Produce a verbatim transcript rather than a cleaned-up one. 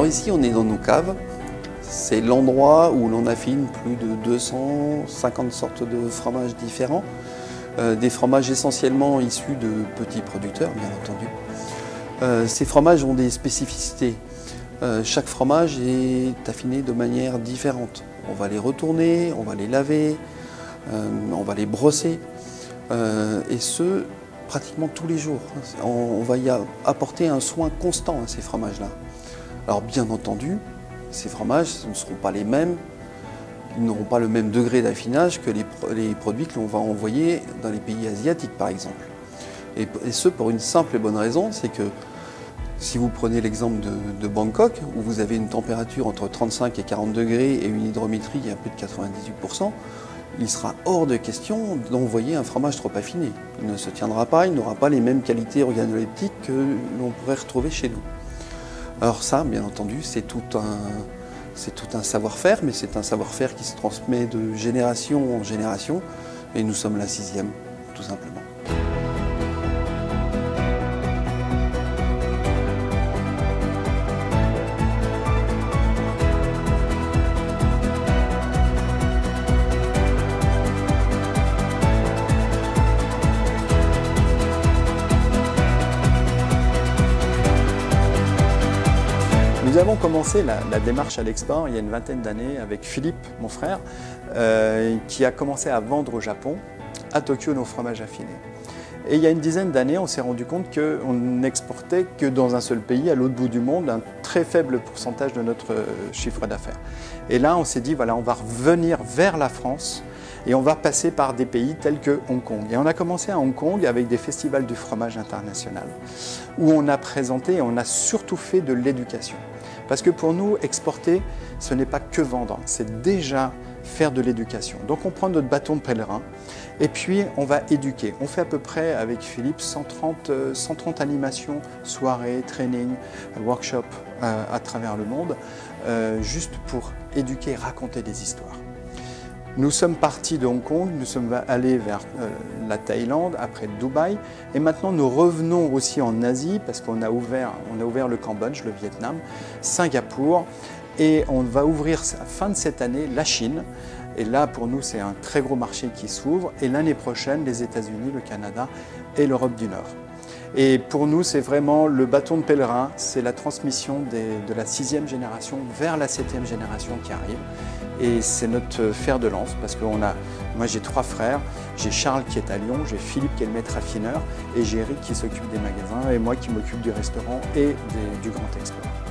Alors ici, on est dans nos caves. C'est l'endroit où l'on affine plus de deux cent cinquante sortes de fromages différents. Euh, des fromages essentiellement issus de petits producteurs, bien entendu. Euh, ces fromages ont des spécificités. Euh, chaque fromage est affiné de manière différente. On va les retourner, on va les laver, euh, on va les brosser, euh, et ce, pratiquement tous les jours. On, on va y apporter un soin constant à ces fromages-là. Alors bien entendu, ces fromages ne seront pas les mêmes, ils n'auront pas le même degré d'affinage que les, les produits que l'on va envoyer dans les pays asiatiques, par exemple. Et, et ce, pour une simple et bonne raison, c'est que si vous prenez l'exemple de, de Bangkok, où vous avez une température entre trente-cinq et quarante degrés et une hydrométrie à plus de quatre-vingt-dix-huit pour cent, il sera hors de question d'envoyer un fromage trop affiné. Il ne se tiendra pas, il n'aura pas les mêmes qualités organoleptiques que l'on pourrait retrouver chez nous. Alors ça, bien entendu, c'est tout un, c'est tout un savoir-faire, mais c'est un savoir-faire qui se transmet de génération en génération, et nous sommes la sixième, tout simplement. Nous avons commencé la, la démarche à l'export il y a une vingtaine d'années avec Philippe, mon frère, euh, qui a commencé à vendre au Japon, à Tokyo, nos fromages affinés. Et il y a une dizaine d'années, on s'est rendu compte qu'on n'exportait que dans un seul pays, à l'autre bout du monde, un très faible pourcentage de notre chiffre d'affaires. Et là, on s'est dit, voilà, on va revenir vers la France et on va passer par des pays tels que Hong Kong. Et on a commencé à Hong Kong avec des festivals du fromage international, où on a présenté et on a surtout fait de l'éducation. Parce que pour nous, exporter, ce n'est pas que vendre, c'est déjà faire de l'éducation. Donc on prend notre bâton de pèlerin et puis on va éduquer. On fait à peu près avec Philippe cent trente, cent trente animations, soirées, trainings, workshops euh, à travers le monde, euh, juste pour éduquer et raconter des histoires. Nous sommes partis de Hong Kong, nous sommes allés vers euh, la Thaïlande, après Dubaï, et maintenant nous revenons aussi en Asie parce qu'on a ouvert, on a ouvert le Cambodge, le Vietnam, Singapour, et on va ouvrir à la fin de cette année la Chine. Et là, pour nous, c'est un très gros marché qui s'ouvre, et l'année prochaine, les États-Unis, le Canada et l'Europe du Nord. Et pour nous, c'est vraiment le bâton de pèlerin, c'est la transmission des, de la sixième génération vers la septième génération qui arrive. Et c'est notre fer de lance parce que on a, moi j'ai trois frères, j'ai Charles qui est à Lyon, j'ai Philippe qui est le maître affineur et j'ai Eric qui s'occupe des magasins et moi qui m'occupe du restaurant et des, du grand export.